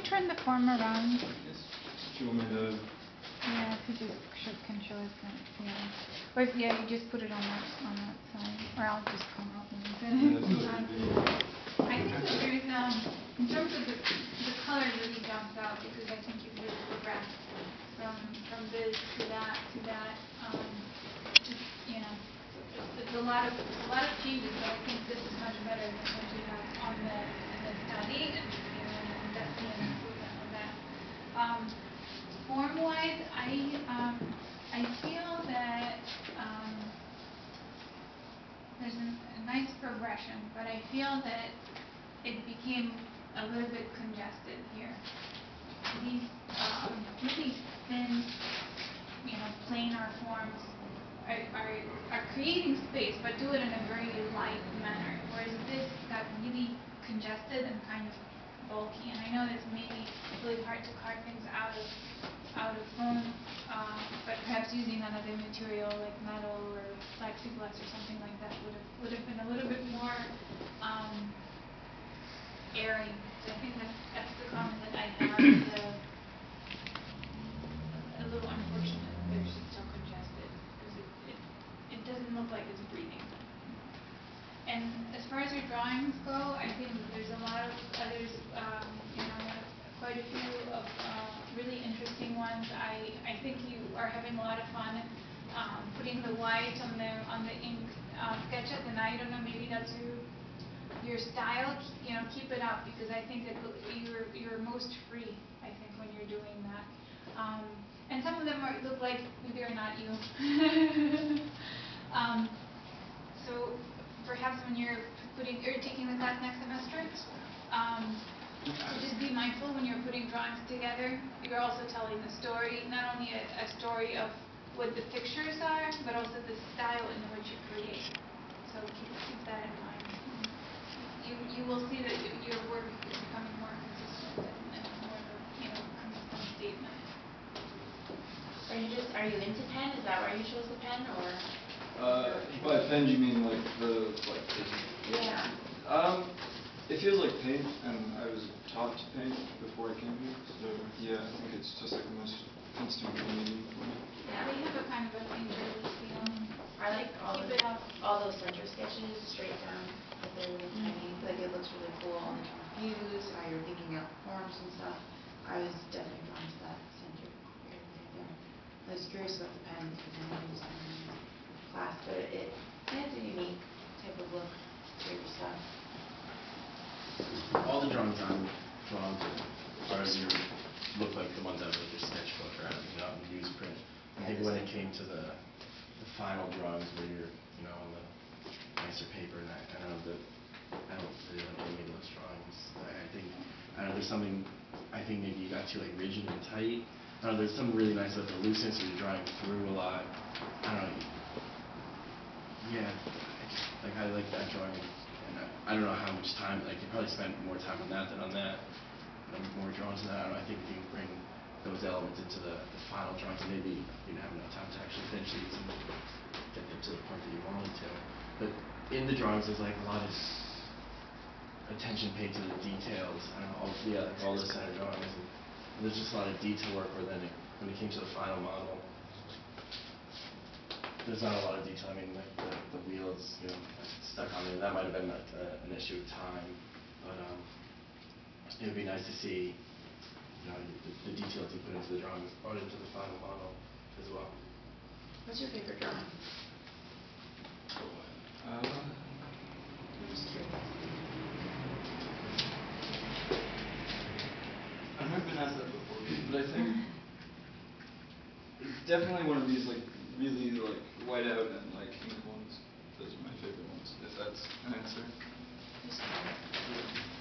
you turn the form around? Yes. Do you want me to? Yeah, if you just can show us that. Yeah. Or if, yeah, you just put it on that side. Or I'll just come out when you Yeah, finish. that's what we do. I think that there's in terms of the color really jumps out because I think you've really progressed from this to that to that. Just, you know, it's a lot of changes, but I think this is much better than what you have on the study, and you know, and definitely an improvement on that. Form-wise, I feel that there's a nice progression, but I feel that it became a little bit congested here. These really thin, you know, planar forms are creating space, but do it in a very light manner. Whereas this got really congested and kind of bulky. And I know it's maybe really hard to carve things out of foam, but perhaps using another material like metal or plexiglass or something like that would have been a little bit more airy. So I think that's the comment that I have. A little unfortunate that it's so congested because it doesn't look like it's breathing. And as far as your drawings go, I think there's a lot of others, you know, quite a few of really interesting ones. I think you are having a lot of fun putting the white on the ink sketches, and I don't know, maybe that's your style. You know, keep it up because I think that you're most free. I think when you're doing that, and some of them look like maybe are not you. So perhaps when you're taking the class next semester, so just be mindful when you're putting drawings together. You're also telling the story, not only a story of what the pictures are, but also the style in which you create. So keep that in mind. You will see that your work is becoming more consistent and more of a, you know, consistent statement. Are you into pen? Is that why you chose the pen, or? By pen you mean like the Yeah. It feels like paint, and I was taught to paint before I came here, so yeah, I think it's just like the most constant medium for me. Yeah. They have a kind of a painterly feel. I like Keep it up. all those center sketches straight down, like they're really tiny. Like it looks really cool, all the different views, how you're thinking out the forms and stuff. I was definitely drawn to that center area there. I was curious about the pens because I know used them in class, but it adds a unique type of look to your stuff. All the drawings I'm drawn to look like the ones out of like your sketchbook or out of, you know, in newsprint. I think when it came to the final drawings where you're, you know, on the nicer paper, and I don't know, I don't really like any of those drawings. I know there's something, I think maybe you got too like rigid and tight. I don't know, there's something really nice about the looseness where you're drawing through a lot. I don't know. Yeah, I like that drawing, and I don't know how much time, like you probably spent more time on that than on that. More drawn to that. I don't know, I think if you can bring those elements into the final drawings, maybe you didn't have enough time to actually finish these and get them to the point that you wanted to. But in the drawings there's like a lot of attention paid to the details. I don't know, like all the center drawings, and there's just a lot of detail work where then when it came to the final model, there's not a lot of detail. I mean, like the wheels, you know, stuck on there. That might have been like an issue of time, but it would be nice to see, you know, the details you put into the drawings brought into the final model as well. What's your favorite drawing? I'm just curious. I've never been asked that before, but I think it's definitely one of these like really like white out and like ink ones. Those are my favorite ones, if that's an answer. Just curious. Yeah.